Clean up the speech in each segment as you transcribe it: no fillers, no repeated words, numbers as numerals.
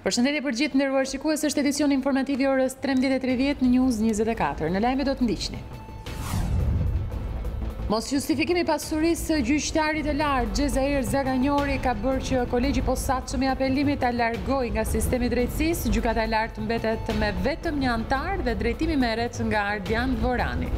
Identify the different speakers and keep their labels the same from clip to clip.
Speaker 1: Përshëndetje për gjithë nderuar shikues, është edicioni informativ i orës 13:30 në News 24. Në lajme do të ndiqni. Mos justifikimi pasurisë gjyqtarit të lartë Xhezair Zaganjori ka bërë që kolegji posaçëm i apelimit ta largojë nga sistemi i drejtësisë. Gjykata e lartë mbetet me vetëm një antar dhe drejtimi merret nga Ardian Dvorani.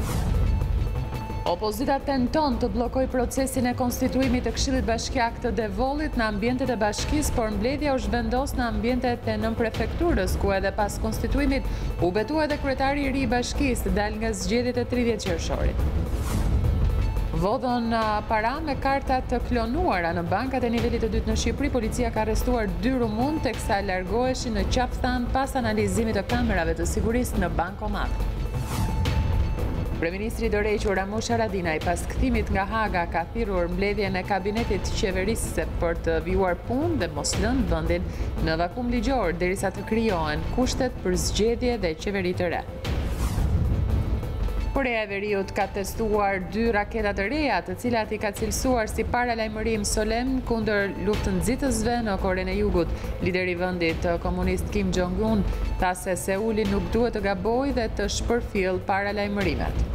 Speaker 1: Opozita tenton të bllokojë procesin e konstituimit të Këshillit Bashkiak të Devollit në ambientet e bashkisë, por mbledhja u zhvendos në ambientet e nënprefekturës, ku edhe pas konstituimit u betua edhe kryetari i ri i bashkisë të dalë nga zgjedhjet e 30 qershorit. Vodhën para me karta të klonuara në bankat e nivelit të dytë në Shqipëri. Policia ka arrestuar 2 rumun teksa largoheshin në qafëthan pas analizimit të kamerave të sigurisë në bankomat. Kryeministri i dorëhequr Ramush Haradinaj pas kthimit nga Haga ka thirrur mbledhjen e kabinetit qeverisë për të vijuar punë dhe mos lënë vendin në vakum ligjor derisa të krijohen kushtet për zgjedhje dhe qeveri të re. Korea e Veriut ka testuar 2 raketa të reja, të cilat i ka cilësuar si paralajmërim solemn kundër luftënxitësve në Korenë e Jugut. Lideri i vendit komunist Kim Jong-un tha se Seuli nuk duhet të gabojë dhe të shpërfillë paralajmërimet.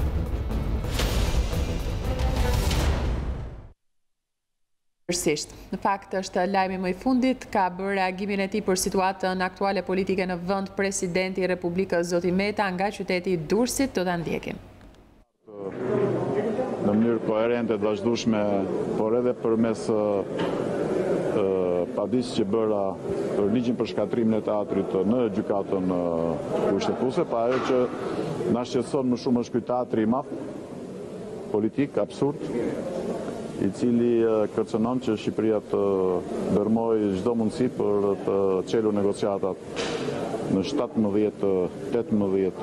Speaker 1: Në fakt është lajmi më i fundit, ka bërë reagimin e tij për situatën aktuale politike në vend presidenti i Republikës Zoti Meta nga qyteti i Durrësit. Do ta ndjekim.
Speaker 2: Në mënyrë koherente të vazhdueshme, por edhe përmes padisë që bëra për ligjin për shkatrimin e teatrit në gjykatën kushtetuese, pa ajo që na shqetëson më shumë është ky teatri i madh politik absurd, i cili kërcënon që Shqipëria të dërmojë çdo mundësi për të çelur negociatat në 17-18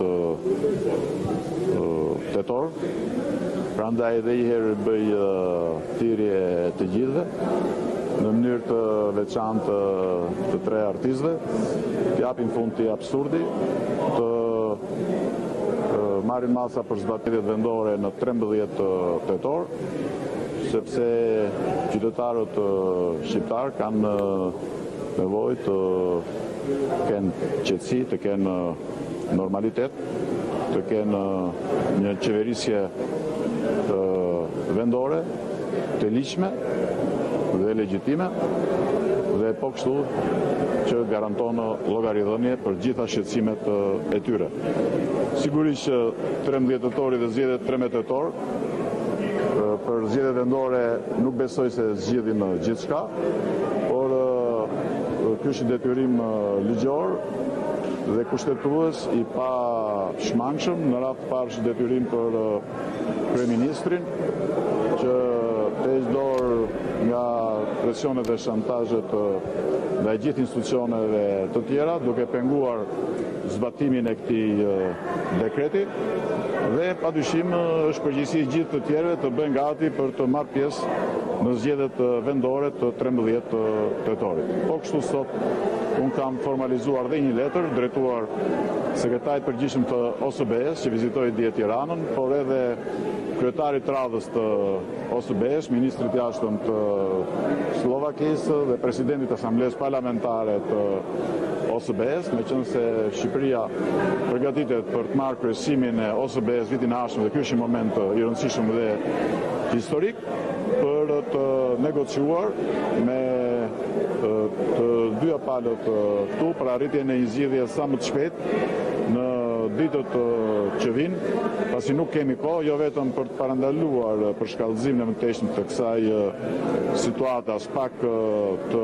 Speaker 2: tetor. Prandaj edhe një herë bëj thirrje të gjithëve në mënyrë të veçantë të 3 artistëve, të japin fund këtij absurdi, të marrin masa për zbatimet vendore në 13 tetor, sepse qytetarët shqiptar kanë nevojë të kenë qetësi, të kenë normalitet, të kenë një qeverisje vendore, të ligjshme dhe legjitime, dhe po kështu që garanton llogaridhënie për gjitha shqetësimet e tyre. Sigurisht që 13 tetori dhe zgjedhjet 13 tetor, për zgjedhjet vendore nuk besoj se zgjidhin gjithçka, por ky është detyrim ligjor dhe kushtetues i pa shmangshëm. Në radhë të parë është detyrim për kryeministrin që të heqë dorë nga presionet dhe shantazhet ndaj gjithë institucioneve të tjera, duke penguar zbatimin e këtij dekreti, dhe padyshim është përgjegjësi gjithë të tjerëve të bëjnë gati për të marrë pjesë në zgjedhjet vendore të 13 tetorit. Po kështu sot unë kam formalizuar dhe një letër drejtuar sekretarit përgjithshëm të OSBE-s që vizitoi dje Tiranën, por edhe kryetarit radhës të OSBE-s, ministrit jashtëm të Slovakisë dhe presidentit të Asamblesë Parlamentare të OSBE-s, meqense Shqipëria përgatitet për të marrë kryesimin e OSBE-s vitin e ardhshëm dhe ky është një moment i rëndësishëm dhe historik për të negociuar me të dyja palët këtu për arritjen e një zgjidhje sa më të shpejtë në ditët që vijnë, pasi nuk kemi kohë, jo vetëm për të parandaluar për shkallëzimin e mëtejshëm të kësaj situate as pak të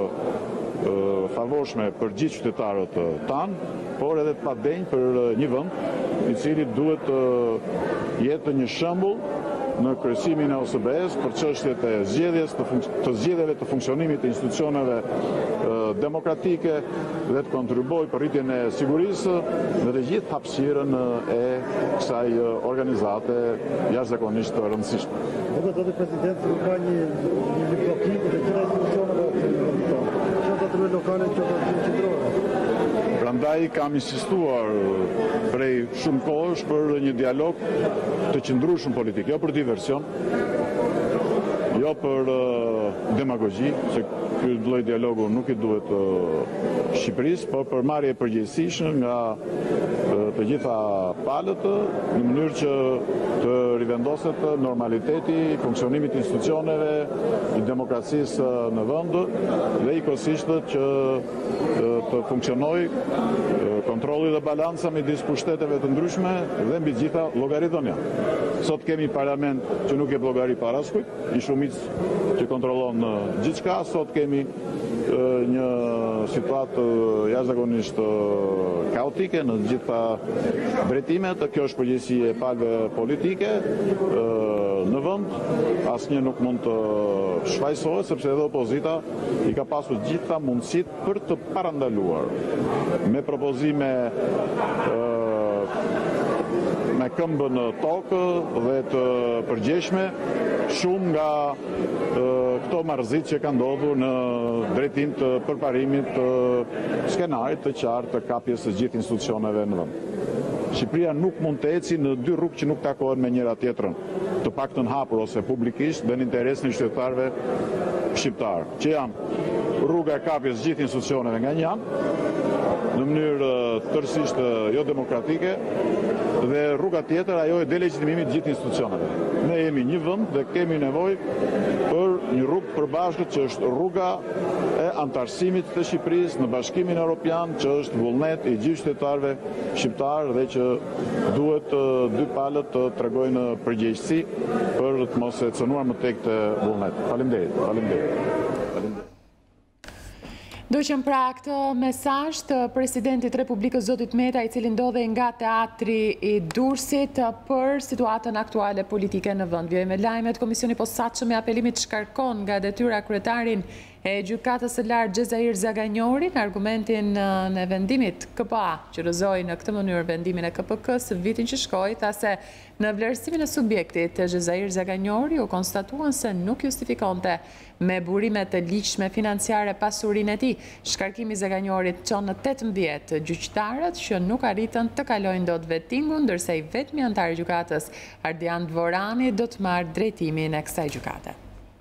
Speaker 2: favorshme për gjithë qytetarët tanë, por edhe të padenj për një vend i cili duhet të jetë një shembull në kryesimin e OSBE-s për çështjet e zgjedhjes, të zgjedhjeve, të funksionimit të institucioneve demokratike dhe të kontribuojë për rritjen e sigurisë në të gjithë hapësirën e kësaj organizate jashtëzakonisht të rëndësishme.
Speaker 3: Zoti president, nuk ka një blokim të gjitha institucioneve të lokale që qendrore.
Speaker 2: Prandaj kam insistuar prej shumë kohësh për një dialog të qëndrueshëm politik, jo për diversion, jo për demagogji, se ky lloj dialogu nuk I duhet Shqipërisë, por për marrje përgjegjësisht nga të gjitha palët, në mënyrë që të rivendoset normaliteti I funksionimit të institucioneve, I demokracisë në vend dhe njëkohësisht që të funksionojë kontrolli dhe balanca midis pushteteve të ndryshme dhe mbi gjitha llogaridhënia. Sot kemi parlament që nuk jep llogari para askujt, I shumicë që kontrollon gjithçka, sot kemi një situatë jashtëzakonisht kaotike në të gjitha drejtimet. Kjo është përgjegjësi e palëve politike në vend. Asnjë nuk mund të shfaqsohet sepse edhe opozita I ka pasur gjitha mundësitë për të parandaluar me propozime me këmbën në tokë dhe të përgjeshme shumë nga këto marrëzit që ka ndodhur në drejtim të përparimit të skenarit të qartë të kapjes së gjithë institucioneve në vend. Shqipëria nuk mund të eci në dy rrugë që nuk takohen me njëra tjetrën, të paktën hapur ose publikisht dhe në interesin e qytetarëve shqiptar, që janë rruga e kapjes së gjithë institucioneve nga një anë, në mënyrë tërësisht jo demokratike, dhe rruga tjetër ajo e delegitimimit të gjithë institucioneve. Ne jemi një vend dhe kemi nevojë për një rrugë përbashkët që është rruga e antarësimit të Shqipërisë në Bashkimin Evropian, që është vullnet I gjithë qytetarëve shqiptar dhe që duhet dy palët të tregojnë përgjegjësi për të mos e cënuar më tek të vullnet. Faleminderit.
Speaker 1: Duqëm pra këtë mesazh të presidentit Republikës Zotit Meta, I cili ndodhe nga teatri I Durrësit për situatën aktuale politike në vend. Vjoj me lajmet, Komisioni Posaçëm I apelimit shkarkon nga detyra kryetarin e gjykatës së lartë Gjezair Zaganjori në argumentin në vendimit KPA, që rrëzoi në këtë mënyrë vendimin e KPK-s vitin që shkoi, tha se në vlerësimin e subjektit Gjezair Zaganjori u konstatuan se nuk justifikonte me burime të ligjshme financiare pasurinë e tij. Shkarkimi I Zaganjorit çon në 18 gjyqtarët që nuk arritën të kalojnë dot vettingun, ndërsa I vetmi antar I gjykatës Ardian Dvorani do të marrë drejtimin e kësaj gjykate.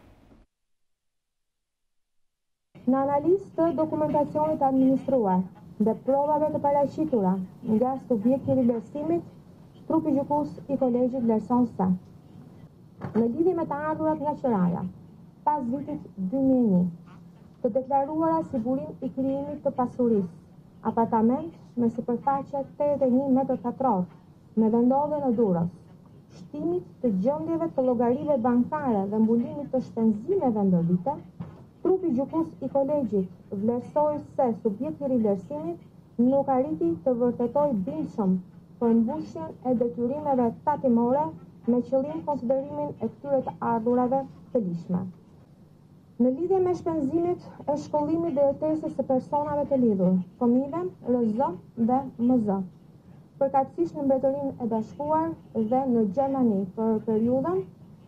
Speaker 4: Në analizë të dokumentacionit administruar dhe provave të paraqitura nga subjekti I vlerësimit, trupi gjykues I kolegjit vlerëson se në lidhje me të ardhurat nga Qiraja, pas vitit 2001, të deklaruara si burim I krijimit të pasurisë, apartament me sipërfaqe 81 metër katror, me vendodhje në Durrës, shtimit të gjendjeve të llogarive bankare dhe mbulimit të shpenzimeve ndërvite, trupi gjykues I kolegjit vlerësoi se subjekti I vlerësimit nuk arriti të vërtetojë bindshëm për mbushjen e detyrimeve tatimore me qëllim konsiderimin e këtyre të ardhurave të ligjshme. Në lidhje me shpenzimet e shkollimit dhe jetesës së personave të lidhur, fëmijëve, RZ dhe MZ, përkatësisht në Mbretërinë e Bashkuar dhe në Gjermani për periudhën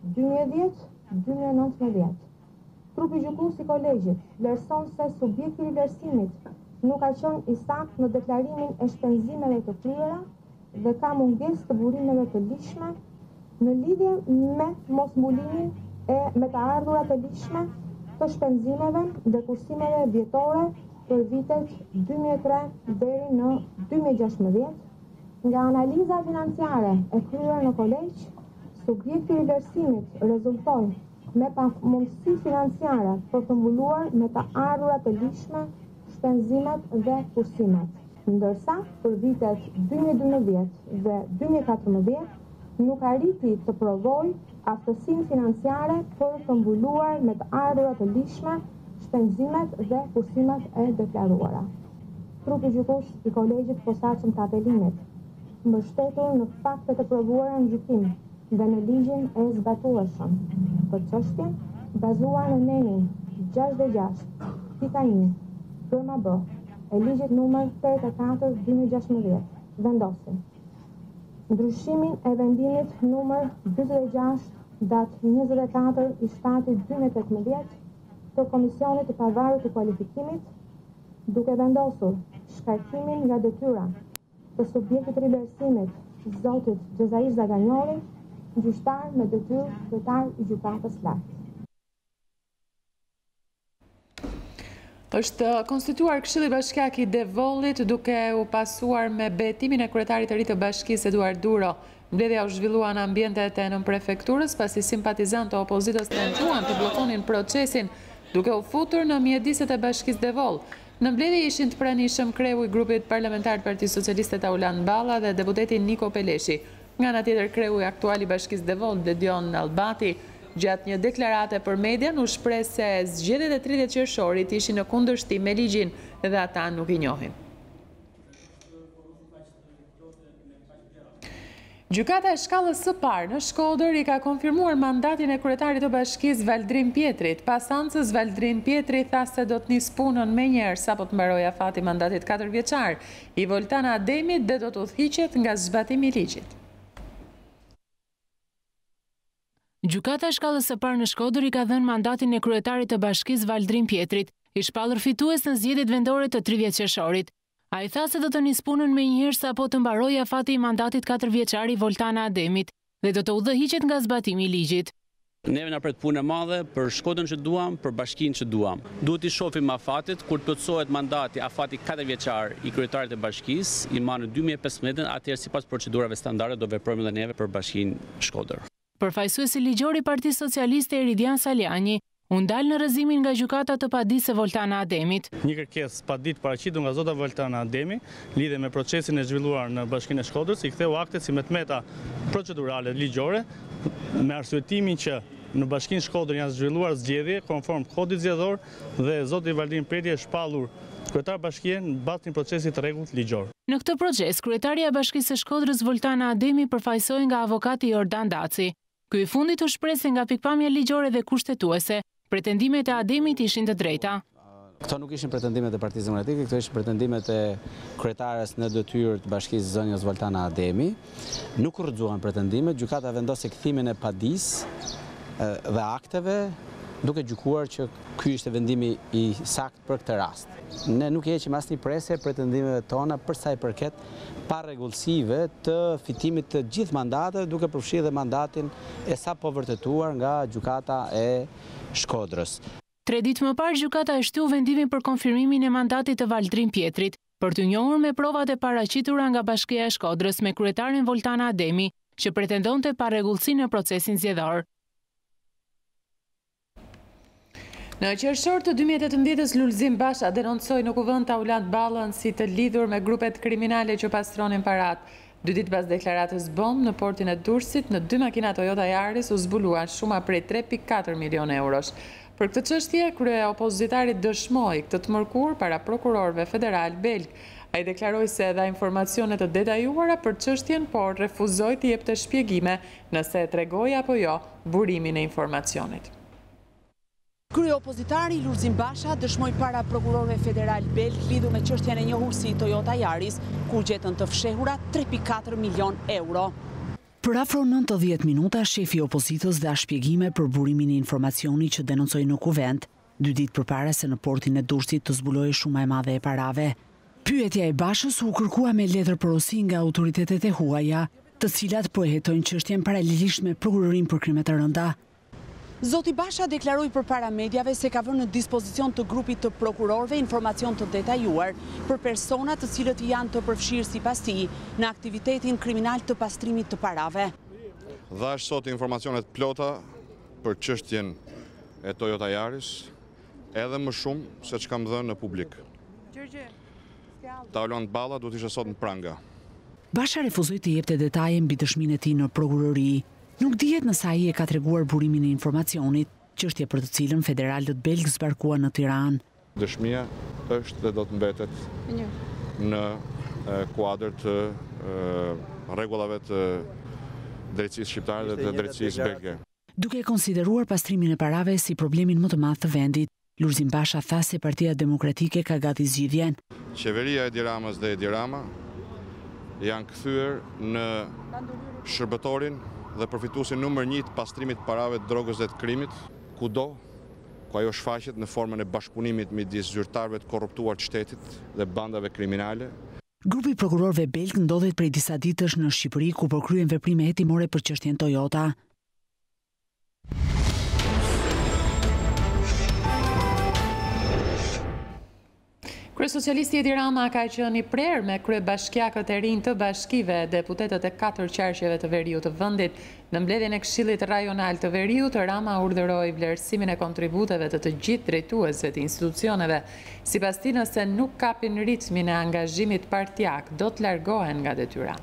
Speaker 4: 2010-2019. Trupi gjykues I kolegjit vlerëson se subjekti I vlerësimit nuk ka qenë I saktë në deklarimin e shpenzimeve të kryera dhe ka mungesë të burimeve të ligjshme në lidhje me mosmbulimin me të ardhurat të ligjshme të shpenzimeve dhe kursimeve vjetore për vitet 2003 deri në 2016. Nga analiza financiare e kryer në kolegj, subjekti I vlerësimit rezultoi me pamundësi financiare për të mbuluar me të ardhurat të ligjshme shpenzimet dhe kursimet, ndërsa për vitet 2012 dhe 2014 nuk arriti të provojë aftësinë financiare për të mbuluar me të ardhurat të ligjshme shpenzimet dhe kursimet e deklaruara. Trupi gjykues I kolegjit posaçëm të apelimit, mbështetur në faktet e provuara në gjykim dhe në ligjin e zbatueshëm për çështjen bazuar në nenin 66.1 firma B e ligjit numër 84/2016 vendosin ndryshimin e vendimit numër 46 datë 24 I shtatit 2018 të Komisionit të Pavarur të Kualifikimit, duke vendosur shkarkimin nga detyra të subjektit të vlerësimit zotit Gjezair Zaganjori, gjyqtar me detyrë kryetar I gjykatës lartë.
Speaker 1: Është konstituar Këshilli Bashkiak i Devollit duke u pasuar me betimin e kryetarit të ri të bashkisë Eduard Duro. Mbledhja u zhvillua në ambientet e nënprefekturës pasi simpatizantë të opozitës tentuan të bllokonin procesin duke u futur në mjediset e bashkisë Devoll. Në mbledhje ishin të pranishëm kreu i grupit parlamentar të Partisë Socialiste Taulan Balla dhe deputeti Niko Peleshi. Nga ana tjetër kreu i aktual i bashkisë Devoll, Dedion Albati, gjatë një deklarate për median u shpreh se zgjedhjet e 30 qershorit ishin në kundërshtim me ligjin dhe ata nuk i njohin. Gjykata e shkallës së parë në Shkodër i ka konfirmuar mandatin e kryetarit të bashkisë Valdrin Pjetrit. Pas seancës, Valdrin Pjetri tha se do të nisë punën menjëherë sapo të mbarojë afati mandatit 4 vjeçar i Voltana Ademit dhe do të udhëhiqet nga zbatimi i ligjit.
Speaker 5: Gjykata e shkallës së parë në Shkodër i ka dhënë mandatin e kryetarit të bashkisë Valdrin Pjetrit, i shpallur fitues në zgjedhjet vendore të 30 qershorit. Ai tha se do të nisë punën menjëherë sapo të mbarojë afati i mandatit 4 vjeçar i Voltana Ademit dhe do të udhëhiqet nga zbatimi i ligjit.
Speaker 6: Neve na pret punë e madhe për Shkodrën që duam, për bashkinë që duam. Duhet i shohim afatit kur plotësohet mandati afati 4 vjeçar i kryetarit të bashkisë i marrë në 2015, atëherë sipas procedurave standarde do veprojmë edhe neve për bashkinë Shkodër.
Speaker 5: Përfaqësuesi ligjor i Partisë Socialiste Eridian Saliani u ndal në rrëzimin nga gjykata të padisë Voltana Ademit.
Speaker 7: Një kërkesë padit paraqitur nga zota Voltana Ademi lidhe me procesin e zhvilluar në Bashkinë e Shkodrës, i ktheu aktet si me tmeta procedurale ligjore me arsyetimin që në Bashkinë Shkodrë janë zhvilluar zgjedhje konform kodit zgjedhor dhe zoti Valdrin Pjetri e shpallur kryetar bashkie në bazë të procesit të rregullt ligjor.
Speaker 5: Në këtë proces, kryetaria e Bashkisë së Shkodrës Voltana Ademi përfaqësohej nga avokati Jordan Daci. Ky i fundit u shpreh nga pikpamja ligjore dhe kushtetuese, pretendimet e Ademit ishin të drejta.
Speaker 8: Këto nuk ishin pretendimet e Partisë Demokratike, këto ishin pretendimet e kryetares në detyrë të bashkisë zonjës Voltana Ademi. Nuk rrëzuan pretendimet, gjykata vendosi kthimin e padisë dhe akteve, duke gjykuar që ky ishte vendimi i saktë për këtë rast. Ne nuk heqim asnjë presje pretendimeve tona për sa i përket parregullsive të fitimit të gjithë mandateve, duke përfshirë dhe mandatin e sapo vërtetuar nga gjykata e Shkodrës.
Speaker 5: 3 ditë më parë, gjykata e shtyu vendimin për konfirmimin e mandatit të Valdrin Pjetrit, për të njohur me provat e paraqitura nga Bashkia e Shkodrës me kryetarin Voltana Ademi, që pretendonte parregullsi në procesin zgjedhor.
Speaker 1: Në qershor të 2018-s, Lulzim Basha denoncoi në kuvend Taulan Ballën si të lidhur me grupet kriminale që pastronin parat. 2 ditë pas deklaratës bombë në portin e Durrësit, në 2 makina Toyota Yaris u zbulua shuma prej 3.4 milion eurosh. Për këtë çështje, krye opozitari dëshmoi këtë të mërkur para prokurorëve federal belg. Ai deklaroi se dha informacione të detajuara për çështjen, por refuzoi të jepte shpjegime nëse tregoi apo jo burimin e informacionit.
Speaker 9: Krye opozitari Lulzim Basha dëshmoi para prokurorëve federal belg lidhur me çështjen e njohur si Toyota Yaris, ku gjetën të fshehura 3.4 milion euro.
Speaker 10: Për afro 90 minuta, shefi i opozitës dha shpjegime për burimin e informacionit që denoncoi në kuvent, 2 ditë përpara se në portin e Durrësit të zbulohej shuma e madhe e parave. Pyetja e Bashës u kërkua me letër porosi nga autoritetet e huaja, të cilat po e hetojnë çështjen paralelisht me prokurorin për krime të rënda.
Speaker 9: Zoti Basha deklaroi përpara mediave se ka vënë në dispozicion të grupit të prokurorëve informacion të detajuar për persona të cilët janë të përfshirë sipas tij në aktivitetin kriminal të pastrimit të parave.
Speaker 11: Dhash sot informacionet plota për çështjen e Toyota Yaris, edhe më shumë se ç'kam dhënë në publik. Taulan Balla duhet ishte sot në pranga.
Speaker 10: Basha refuzoi të jepte detaje mbi dëshminë e tij në prokurori. Nuk dihet nëse ai e ka treguar burimin e informacionit, çështje për të cilën federalët belg zbarkuan në Tiranë.
Speaker 11: Dëshmia është dhe do të mbetet në kuadër të rregullave të drejtësisë shqiptare dhe të drejtësisë belge.
Speaker 10: Duke konsideruar pastrimin e parave si problemin më të madh të vendit, Lulzim Basha tha se Partia Demokratike ka gati zgjidhjen.
Speaker 11: Qeveria e Edi Ramës dhe Edi Rama janë kthyer në shërbëtorin dhe përfituesin numër 1 të pastrimit të parave të drogës dhe të krimit, kudo ku ajo shfaqet në formën e bashkëpunimit midis zyrtarëve të korruptuar të shtetit dhe bandave kriminale.
Speaker 10: Grupi prokurorëve belg ndodhet prej disa ditësh në Shqipëri ku po kryen veprime hetimore për çështjen Toyota.
Speaker 1: Kryesocialisti Edi Rama ka qenë i prerë me kryebashkiakët e rinj të bashkive, deputetët e 4 qarqeve të veriut të vendit. Në mbledhjen e Këshillit Rajonal të Veriut, Rama urdhëroi vlerësimin e kontributeve të gjithë drejtuesve të institucioneve. Sipas tij, nëse nuk kapin ritmin e angazhimit partijak, do të largohen nga detyra.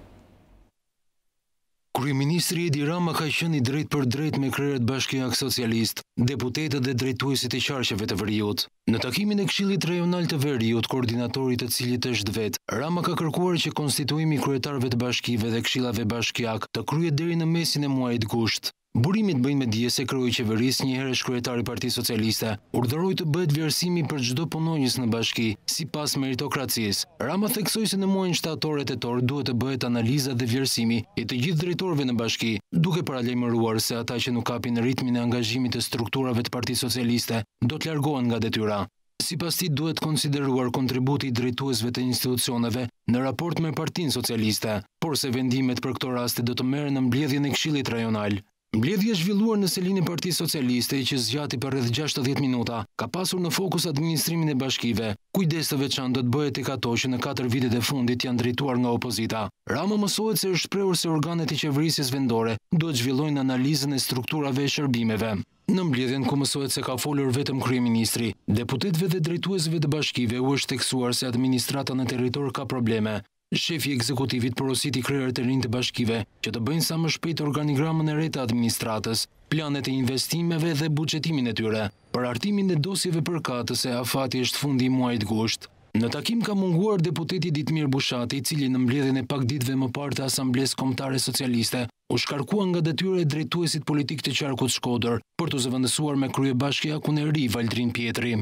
Speaker 12: Kryeministri Edi Rama ka qenë i drejt për drejt me krerët Bashkiak Socialist, deputetët dhe drejtuesit e qarqeve të Veriut. Në takimin e Këshillit Rajonal të Veriut, koordinatorit të cilit është vet, Rama ka kërkuar që konstituimi i kryetarëve të bashkive dhe këshillave bashkiak të kryhet deri në mesin e muajit gusht. Burimit bëjnë me dije se kreu i qeverisë, njëherë kryetari i Partisë Socialiste, urdhëroi të bëhet vlerësimi për çdo punonjës në bashki, sipas meritokracisë. Rama theksoi se në muajin shtator e tetor duhet të bëhet analiza dhe vlerësimi i të gjithë drejtorëve në bashki, duke paralajmëruar se ata që nuk kapin ritmin e angazhimit të strukturave të Partisë Socialiste do të largohen nga detyra. Sipas tij duhet konsideruar kontributi i drejtuesve të institucioneve në raport me Partinë Socialiste, por se vendimet për këto raste do të merren në mbledhjen e Këshillit Rajonal. Mbledhja zhvilluar në selinë e Partisë Socialiste, që zgjati për rreth 60 minuta, ka pasur në fokus administrimin e bashkive. Kujdes të veçantë do të bëhet tek ato që në 4 vitet e fundit janë drejtuar nga opozita. Rama mësohet se është shprehur se organet e qeverisjes vendore duhet zhvillojnë analizën e strukturave e shërbimeve. Në mbledhjen ku mësohet se ka folur vetëm kryeministri, deputetëve dhe drejtuesve të bashkive u është theksuar se administrata në territor ka probleme. Shefi i ekzekutivit porositi krerët e rinj të bashkive që të bëjnë sa më shpejt organigramën e re të administratës, planet e investimeve dhe buxhetimin e tyre. Për hartimin e dosjeve përkatëse, afati është fundi i muajit gusht. Në takim ka munguar deputeti Ditmir Bushati, i cili në mbledhjen e pak ditëve më parë të Asamblesë Kombëtare Socialiste u shkarkua nga detyra e drejtuesit politik të qarkut Shkodër për të zëvendësuar me kryebashkiakun e ri Valdrin Pjetri.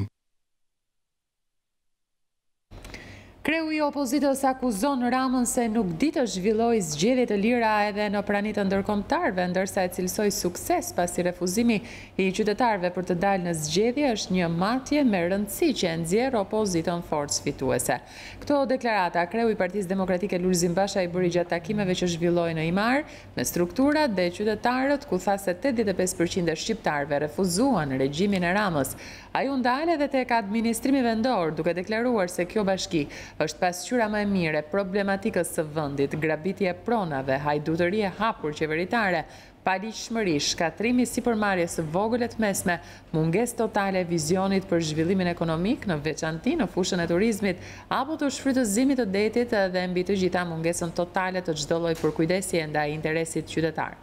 Speaker 1: Kreu i opozitës akuzon Ramën se nuk di të zhvilloj zgjedhje të lira edhe në pranitë ndërkombëtarëve, ndërsa e cilësoj sukses pasi refuzimi i qytetarëve për të dalë në zgjedhje është një matje me rëndësi që e nxjerr opozitën forcë fituese. Këto deklarata kreu i Partisë Demokratike Lulzim Basha i bëri gjatë takimeve që zhvilloi në Imar me strukturat dhe qytetarët, ku tha se 85% e shqiptarëve refuzuan regjimin e Ramës. Ai u ndal edhe tek administrimi vendor, duke deklaruar se kjo bashki është pasqyra më e mire problematikës së vendit, grabitje e pronave, hajdutëri e hapur qeveritare, paligjshmëri, shkatrimi sipërmarrjes së vogël e të mesme, mungesë totale e vizionit për zhvillimin ekonomik, në veçanti në fushën e turizmit, apo të shfrytëzimit të detit dhe mbi të gjitha mungesën totale të çdo lloji përkujdesje ndaj interesit qytetar.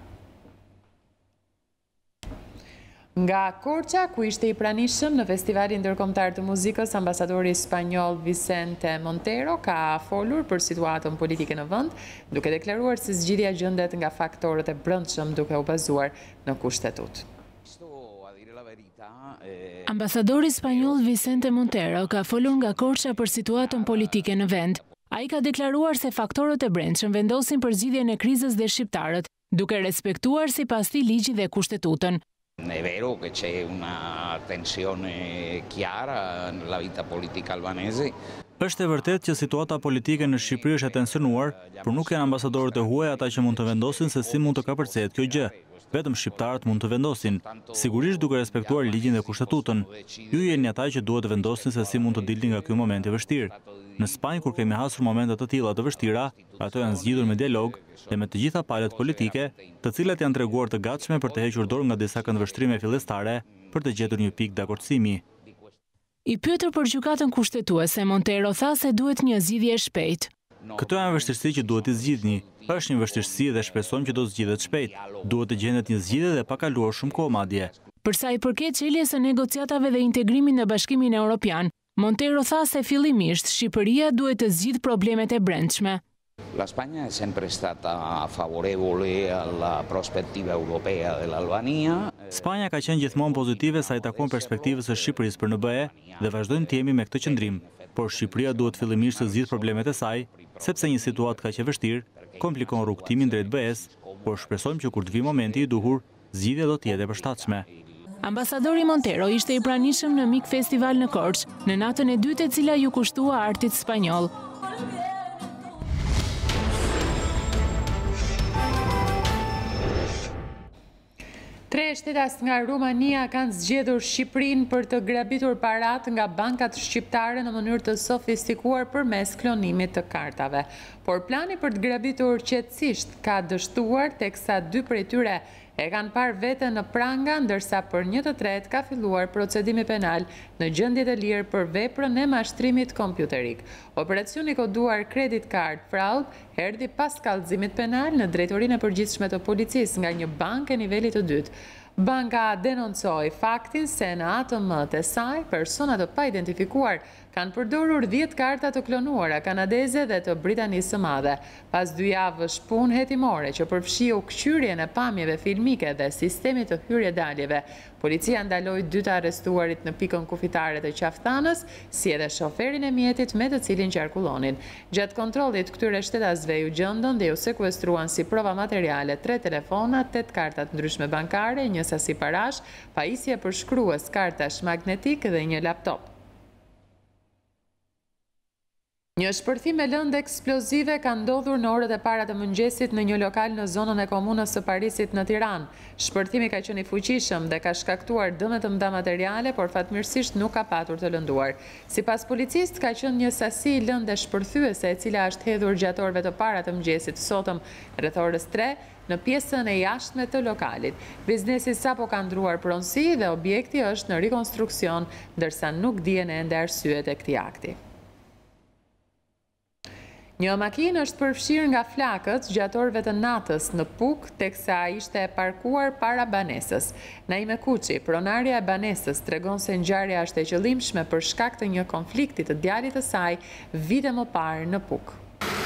Speaker 1: Nga Korça, ku ishte i pranishëm në Festivalin Ndërkombëtar të Muzikës, ambasadori spanjoll Vicente Montero ka folur për situatën politike në vend, duke deklaruar se zgjidhja gjendet nga faktorët e brendshëm duke u bazuar në kushtetut.
Speaker 5: Ambasadori spanjoll Vicente Montero ka folur nga Korça për situatën politike në vend. Ai ka deklaruar se faktorët e brendshëm vendosin për zgjidhjen e krizës dhe shqiptarët, duke respektuar sipas tij ligjin dhe kushtetutën.
Speaker 13: È vero che c'è una tensione chiara nella vita politica albanese.
Speaker 14: Është e vërtetë që situata politike në Shqipëri është e tensionuar, por nuk janë ambasadorët e huaj ata që mund të vendosin se si mund të kapërcehet kjo gjë. Vetëm shqiptarët mund të vendosin, sigurisht duke respektuar ligjin dhe kushtetutën. Ju jeni ata që duhet të vendosin se si mund të dilni nga ky moment i vështirë. Në Spanjë, kur kemi hasur momente të tilla të vështira, ato janë zgjidhur me dialog dhe me të gjitha palët politike, të cilat janë treguar të gatshme për të hequr dorë nga disa këndvështrime fillestare për të gjetur një pikë dakordësimi.
Speaker 5: I pyetur për gjykatën kushtetuese, Montero tha se duhet një zgjidhje shpejt.
Speaker 14: Këto janë vështirësi që duhet të zgjidhni. Është një vështirësi dhe shpresojmë që do zgjidhet shpejt. Duhet të gjendet një zgjidhje dhe pa kaluar shumë kohë madje.
Speaker 5: Për sa i përket çeljes së negociatave dhe integrimit në Bashkimin Evropian, Montero tha se fillimisht Shqipëria duhet të zgjidhë problemet e brendshme.
Speaker 13: La Spagna è sempre stata favorevole alla prospettiva europea dell'Albania.
Speaker 14: Spanja ka qenë gjithmonë pozitive sa i takon perspektivës së Shqipërisë për në BE dhe vazhdojnë të jemi me këtë qëndrim, por Shqipëria duhet fillimisht të zgjidhë problemet e saj, sepse një situatë kaq e vështirë komplikon rrugtimin drejt BE-s, por shpresojmë që kur të vijë momenti i duhur, zgjidhja do të jetë e përshtatshme.
Speaker 5: Ambasadori Montero ishte i pranishëm në Mik Festival në Korçë, në natën e dytë e cila ju kushtua artit spanjoll.
Speaker 1: 3 shtetas nga Rumania kanë zgjedhur Shqipërinë për të grabitur parat nga bankat shqiptare në mënyrë të sofistikuar përmes klonimit të kartave. Por plani për të grabitur qetësisht ka dështuar, teksa 2 prej tyre e kanë parë vete në pranga, ndërsa për 1 të tretë ka filluar procedimi penal në gjendje të lirë për veprën e mashtrimit kompjuterik. Operacioni koduar Credit Card Fraud erdhi pas kallëzimit penal në drejtorinë e përgjithshme të policisë nga një bankë e nivelit të dytë. Banka denoncoi faktin se në ATM-t e saj, persona të pa identifikuar kanë përdorur 10 karta të klonuara kanadeze dhe të Britanisë së Madhe. Pas 2 javësh punë hetimore që përfshiu kqyrjen e pamjeve filmike dhe sistemit të hyrje-daljeve, policia ndaloi 2 të arrestuarit në pikën kufitare të Qaftanës, si edhe shoferin e mjetit me të cilin qarkullonin. Gjatë kontrollit këtyre shtetasve ju gjendën dhe ju sekuestruan si prova materiale 3 telefona, 8 karta të ndryshme bankare, një sasi parash, pajisje për shkrues, kartash magnetik dhe një laptop. Një shpërthim me lëndë eksplozive ka ndodhur në orët e para të mëngjesit në një lokal në zonën e komunës së Parisit në Tiranë. Shpërthimi ka qenë i fuqishëm dhe ka shkaktuar dëme të mëdha materiale, por fatmirësisht nuk ka patur të lënduar. Sipas policisë, ka qenë një sasi lënde shpërthyese e cila është hedhur gjatë orëve të para të mëngjesit sotëm rreth orës 3 në pjesën e jashtme të lokalit. Biznesi sapo ka ndruar pronësi dhe objekti është në rikonstruksion, ndërsa nuk dihen ende arsyet e këtij akti. Një makinë është përfshirë nga flakët gjatë orëve të natës në Puk, teksa ishte e parkuar para banesës. Naime Kuçi, pronarja e banesës, tregon se ngjarja është e qëllimshme për shkak të një konflikti të djalit të saj vite më parë në Puk.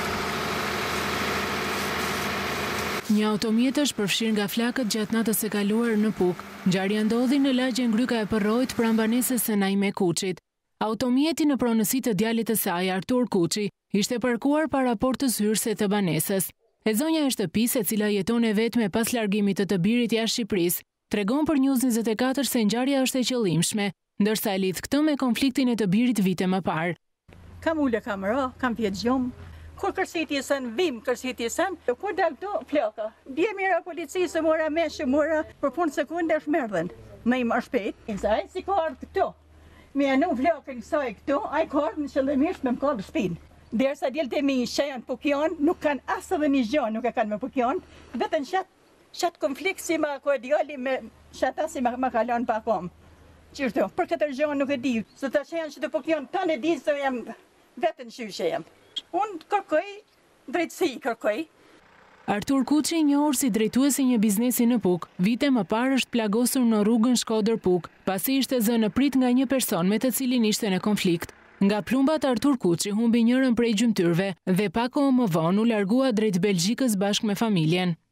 Speaker 5: Një automjet është përfshirë nga flakët gjatë natës së kaluar në Puk. Ngjarja ndodhi në lagjen Gryka e Përrojt pranë banesës së Naime Kuçit. Automjeti në pronësi të djalit të saj, Artur Kuçi, ishte parkuar para portës hyrëse të banesës. E zonja e shtëpisë, e cila jeton e vetme pas largimit të birit jashtë Shqipërisë, tregon për News 24 se ngjarja është e qëllimshme, ndërsa e lidh këtë me konfliktin e të birit vite më parë.
Speaker 15: Kam ule, kam ra, kam vjetë gjumë. Kur kërsiti sen, vim kërsiti sen, kur dal këtu, flaka. Dje mira policisë, mora meshë, mora për punë sekunde është merdhen. Me i më shpejt. Izaj, si ka ardhë këtu. Me anu flakën kësaj këtu, a i ka ardhë në qëllimisht me më kallë shpinë. Dersa djelët e mi që janë pukjon, nuk kanë asë dhe një gjonë, nuk e kanë me pukjon, vetën qatë konflikt si ma kordiali me qatë asi ma kalon pa kom. Qërto, për këtë gjonë nuk e di, se ta që janë që të pukjon, ta në di se jem vetën qyshe jem. Unë kërkoj, drejtësi kërkoj.
Speaker 5: Artur Kuçi, njohur si drejtuesi një biznesi në Puk, vite më parë është plagosur në rrugën Shkodër-Puk, pasi ishte zënë prit nga një person me të cilin ishte në konflikt. Nga plumbat, Artur Kuçi humbi njërin prej gjymtyrve dhe pak kohë më vonë u largua drejt Belgjikës bashkë me familjen.